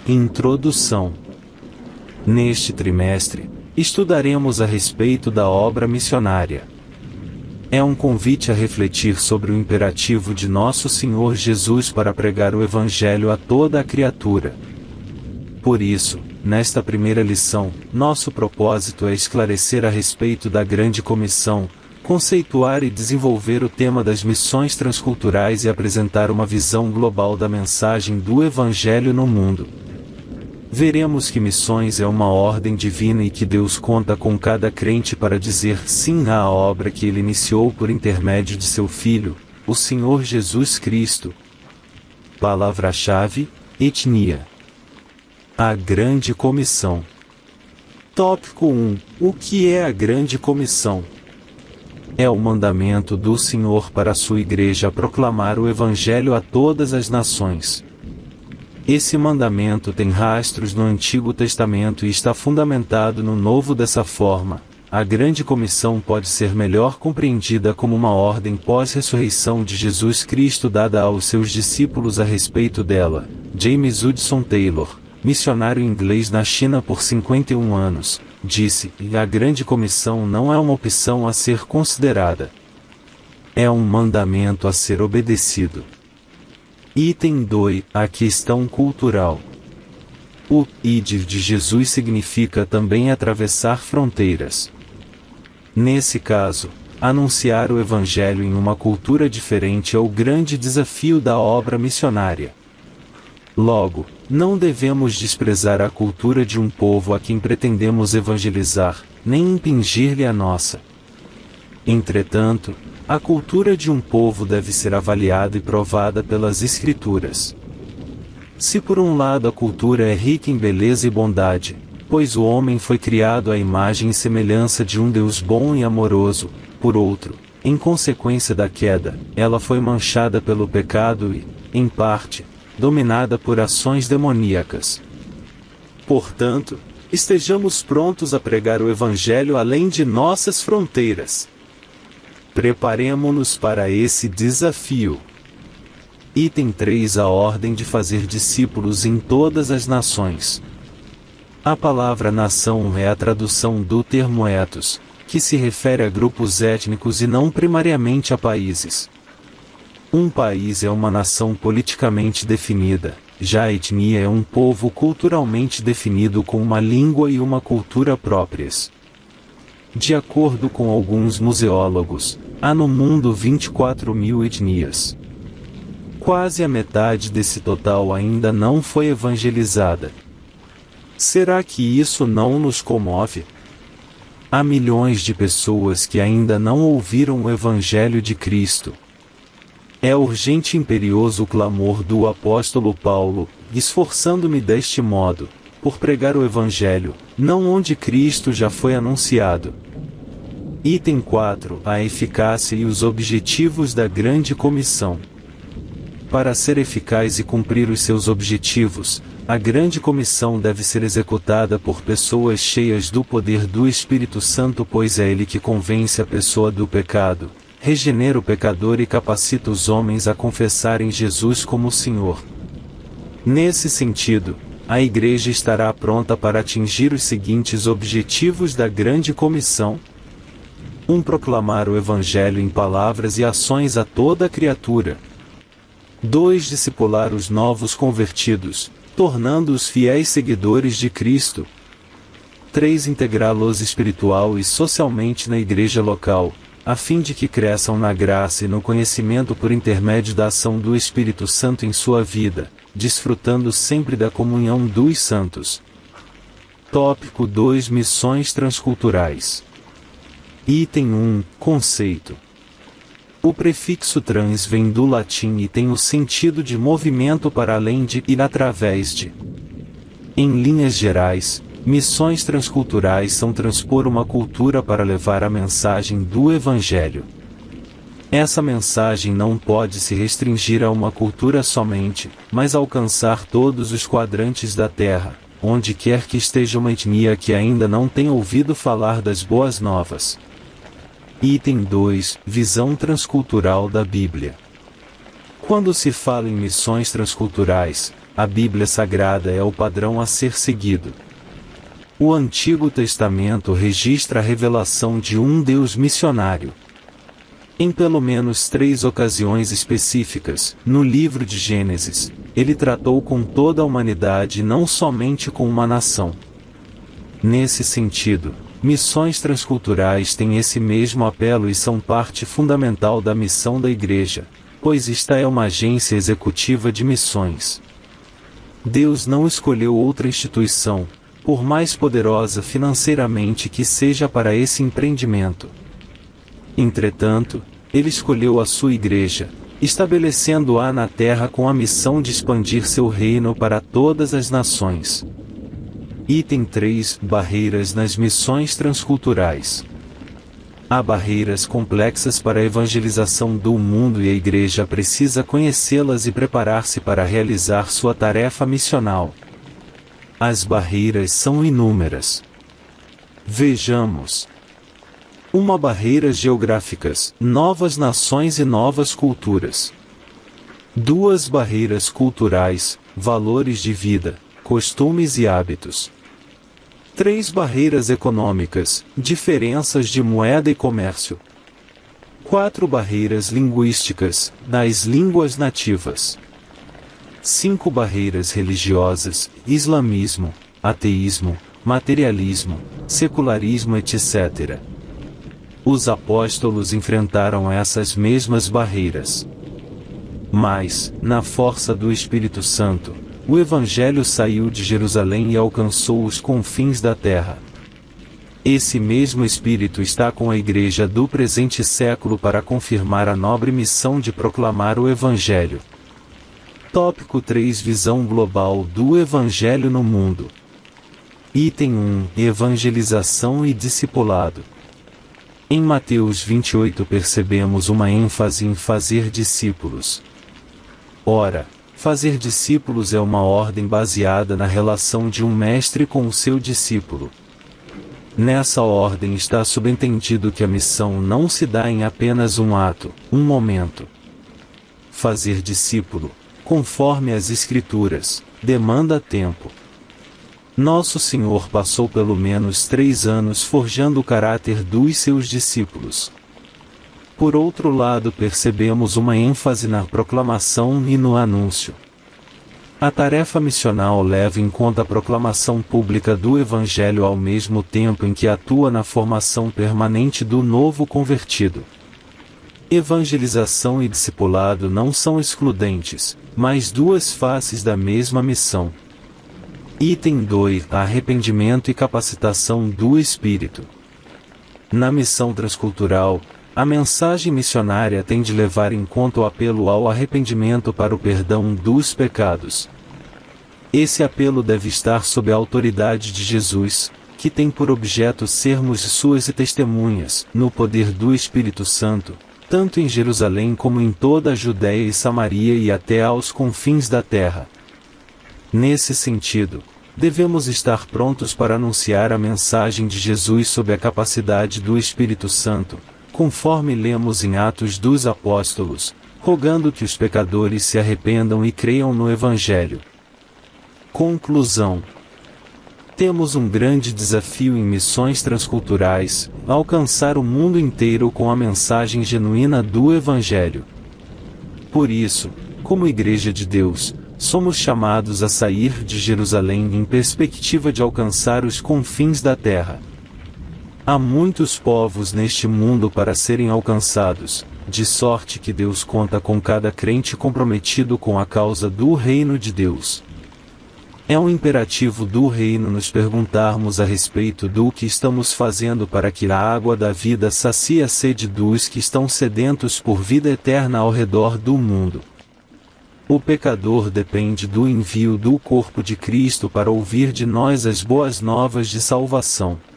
Introdução. Neste trimestre, estudaremos a respeito da obra missionária. É um convite a refletir sobre o imperativo de Nosso Senhor Jesus para pregar o Evangelho a toda a criatura. Por isso, nesta primeira lição, nosso propósito é esclarecer a respeito da Grande Comissão, conceituar e desenvolver o tema das missões transculturais e apresentar uma visão global da mensagem do Evangelho no mundo. Veremos que missões é uma ordem divina e que Deus conta com cada crente para dizer sim à obra que Ele iniciou por intermédio de seu Filho, o Senhor Jesus Cristo. Palavra-chave: etnia. A Grande Comissão. Tópico 1. O que é a Grande Comissão? É o mandamento do Senhor para a sua Igreja proclamar o Evangelho a todas as nações. Esse mandamento tem rastros no Antigo Testamento e está fundamentado no Novo dessa forma. A Grande Comissão pode ser melhor compreendida como uma ordem pós-ressurreição de Jesus Cristo dada aos seus discípulos a respeito dela. James Hudson Taylor, missionário inglês na China por 51 anos, disse: a Grande Comissão não é uma opção a ser considerada. É um mandamento a ser obedecido. Item 2. A questão cultural. O ide de Jesus significa também atravessar fronteiras. Nesse caso, anunciar o Evangelho em uma cultura diferente é o grande desafio da obra missionária. Logo, não devemos desprezar a cultura de um povo a quem pretendemos evangelizar, nem impingir-lhe a nossa. Entretanto, a cultura de um povo deve ser avaliada e provada pelas Escrituras. Se por um lado a cultura é rica em beleza e bondade, pois o homem foi criado à imagem e semelhança de um Deus bom e amoroso, por outro, em consequência da queda, ela foi manchada pelo pecado e, em parte, dominada por ações demoníacas. Portanto, estejamos prontos a pregar o Evangelho além de nossas fronteiras. Preparemo-nos para esse desafio. Item 3. A ordem de fazer discípulos em todas as nações. A palavra nação é a tradução do termo ethos, que se refere a grupos étnicos e não primariamente a países. Um país é uma nação politicamente definida, já a etnia é um povo culturalmente definido com uma língua e uma cultura próprias. De acordo com alguns museólogos, há no mundo 24.000 etnias. Quase a metade desse total ainda não foi evangelizada. Será que isso não nos comove? Há milhões de pessoas que ainda não ouviram o Evangelho de Cristo. É urgente e imperioso o clamor do apóstolo Paulo, esforçando-me deste modo, por pregar o Evangelho, não onde Cristo já foi anunciado. Item 4. A eficácia e os objetivos da Grande Comissão. Para ser eficaz e cumprir os seus objetivos, a Grande Comissão deve ser executada por pessoas cheias do poder do Espírito Santo, pois é ele que convence a pessoa do pecado, regenera o pecador e capacita os homens a confessarem Jesus como Senhor. Nesse sentido, a Igreja estará pronta para atingir os seguintes objetivos da Grande Comissão: 1. Proclamar o Evangelho em palavras e ações a toda a criatura. 2. Discipular os novos convertidos, tornando-os fiéis seguidores de Cristo. 3. Integrá-los espiritual e socialmente na igreja local, a fim de que cresçam na graça e no conhecimento por intermédio da ação do Espírito Santo em sua vida, desfrutando sempre da comunhão dos santos. Tópico 2. Missões transculturais. Item 1. Conceito. O prefixo trans vem do latim e tem o sentido de movimento para além de e através de. Em linhas gerais, missões transculturais são transpor uma cultura para levar a mensagem do Evangelho. Essa mensagem não pode se restringir a uma cultura somente, mas alcançar todos os quadrantes da Terra, onde quer que esteja uma etnia que ainda não tenha ouvido falar das boas novas. Item 2. Visão transcultural da Bíblia. Quando se fala em missões transculturais, a Bíblia Sagrada é o padrão a ser seguido. O Antigo Testamento registra a revelação de um Deus missionário. Em pelo menos 3 ocasiões específicas, no livro de Gênesis, ele tratou com toda a humanidade e não somente com uma nação. Nesse sentido, missões transculturais têm esse mesmo apelo e são parte fundamental da missão da Igreja, pois esta é uma agência executiva de missões. Deus não escolheu outra instituição, por mais poderosa financeiramente que seja para esse empreendimento. Entretanto, ele escolheu a sua Igreja, estabelecendo-a na terra com a missão de expandir seu reino para todas as nações. Item 3. Barreiras nas missões transculturais. Há barreiras complexas para a evangelização do mundo e a Igreja precisa conhecê-las e preparar-se para realizar sua tarefa missional. As barreiras são inúmeras. Vejamos. 1. Barreiras geográficas, novas nações e novas culturas. 2. Barreiras culturais, valores de vida, costumes e hábitos. 3. Barreiras econômicas, diferenças de moeda e comércio. 4. Barreiras linguísticas, nas línguas nativas. 5. Barreiras religiosas, islamismo, ateísmo, materialismo, secularismo, etc. Os apóstolos enfrentaram essas mesmas barreiras. Mas, na força do Espírito Santo, o Evangelho saiu de Jerusalém e alcançou os confins da terra. Esse mesmo Espírito está com a Igreja do presente século para confirmar a nobre missão de proclamar o Evangelho. Tópico 3. Visão global do Evangelho no mundo. Item 1. Evangelização e discipulado. Em Mateus 28 percebemos uma ênfase em fazer discípulos. Ora, fazer discípulos é uma ordem baseada na relação de um mestre com o seu discípulo. Nessa ordem está subentendido que a missão não se dá em apenas um ato, um momento. Fazer discípulo, conforme as Escrituras, demanda tempo. Nosso Senhor passou pelo menos 3 anos forjando o caráter dos seus discípulos. Por outro lado, percebemos uma ênfase na proclamação e no anúncio. A tarefa missional leva em conta a proclamação pública do Evangelho ao mesmo tempo em que atua na formação permanente do novo convertido. Evangelização e discipulado não são excludentes, mas 2 faces da mesma missão. Item 2. Arrependimento e capacitação do Espírito. Na missão transcultural, a mensagem missionária tem de levar em conta o apelo ao arrependimento para o perdão dos pecados. Esse apelo deve estar sob a autoridade de Jesus, que tem por objeto sermos suas testemunhas, no poder do Espírito Santo, tanto em Jerusalém como em toda a Judéia e Samaria e até aos confins da terra. Nesse sentido, devemos estar prontos para anunciar a mensagem de Jesus sob a capacidade do Espírito Santo, conforme lemos em Atos dos Apóstolos, rogando que os pecadores se arrependam e creiam no Evangelho. Conclusão. Temos um grande desafio em missões transculturais, alcançar o mundo inteiro com a mensagem genuína do Evangelho. Por isso, como Igreja de Deus, somos chamados a sair de Jerusalém em perspectiva de alcançar os confins da terra. Há muitos povos neste mundo para serem alcançados, de sorte que Deus conta com cada crente comprometido com a causa do reino de Deus. É um imperativo do reino nos perguntarmos a respeito do que estamos fazendo para que a água da vida sacie a sede dos que estão sedentos por vida eterna ao redor do mundo. O pecador depende do envio do corpo de Cristo para ouvir de nós as boas novas de salvação.